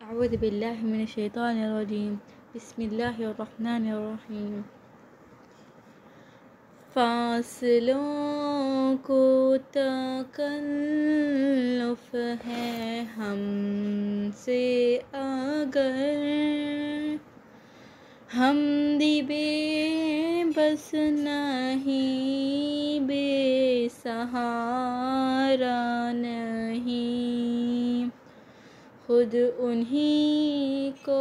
أعوذ بالله من الشيطان الرجيم. بسم الله الرحمن الرحيم. फासलों को तकल्लुफ़ है हमसे अगर हम बेबस नहीं, बेसहारा नहीं, खुद उन्हीं को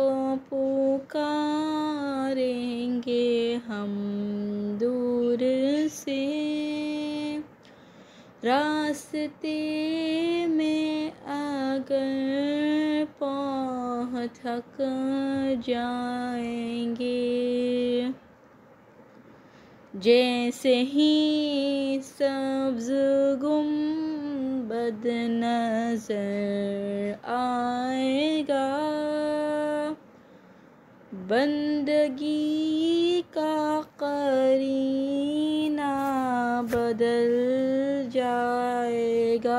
पुकारेंगे हम दूर से। रास्ते में अगर पाँव थक जाएंगे, जैसे ही सब्ज़ गुंबद नज़र आएगा, बंदगी का करीना बदल जाएगा।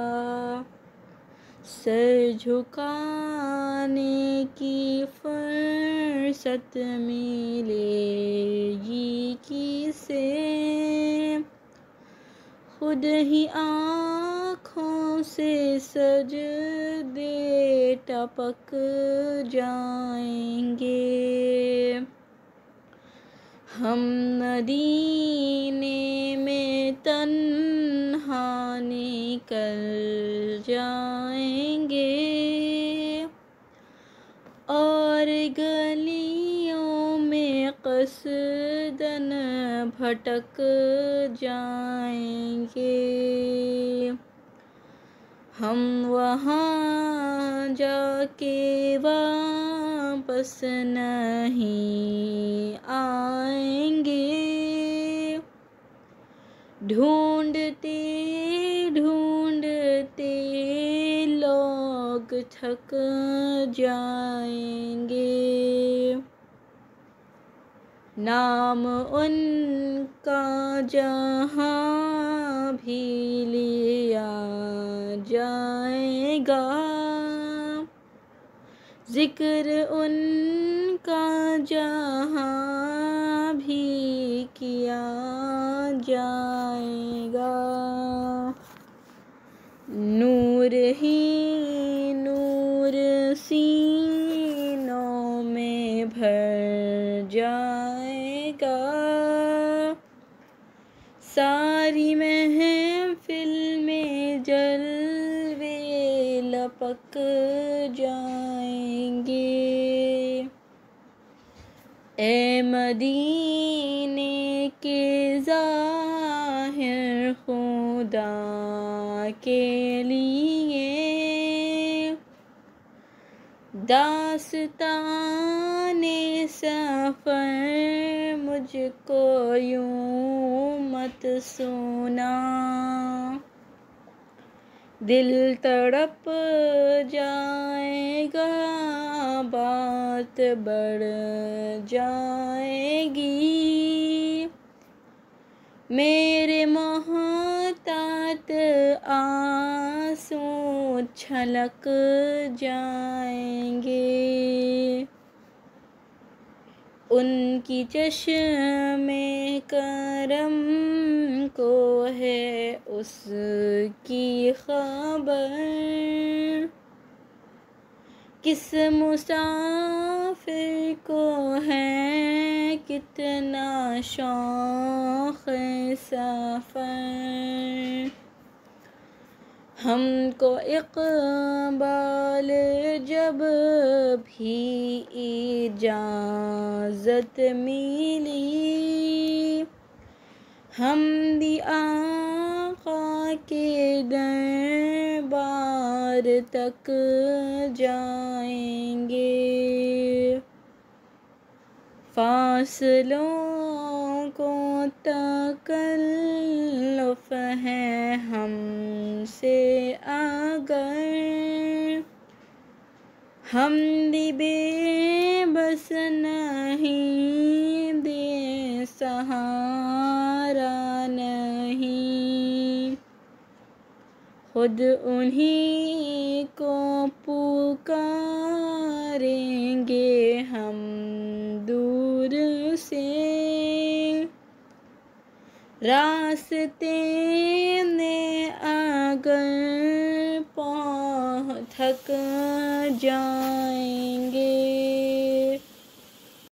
सर झुकाने की फुर्सत मिलेगी किसे, खुद ही आँखों से सजदे टपक जाएंगे। हम मदीने में तन्हा निकल जाएंगे और गलियों में क़स्दन भटक जाएंगे। हम वहाँ जाके वापस नहीं आएंगे। ढूंढते ढूंढते लोग थक जाएंगे। नाम उनका जहाँ भी लिया जाएगा, जिक्र उनका जहाँ भी किया जाएगा। नूर ही नूर सीनों में भर जाएगा, सारी महफिल में जलवे लपक जाएंगे। ए मदीने के ज़ाहिर खुदा के लिए दास्ताने सफ़र मुझको यूं मत सुना। दिल तड़प जाएगा, बात बढ़ जाएगी। मेरे मोहतात आंसू छलक जाएंगे। उनकी चश्मे करम को है उसकी खबर, किस मुसाफिर को है कितना शौक़ सफ़र। हमको इक़बाल जब भी इजाज़त मिली, हम भी आका के दरबार तक जाएंगे। फासलों को तकल्लुफ़ है हमसे अगर हम भी बेबस नहीं, बेसहारा नहीं, खुद उन्हीं को पुकार करेंगे हम दूर से, रास्ते में अगर थक जाएंगे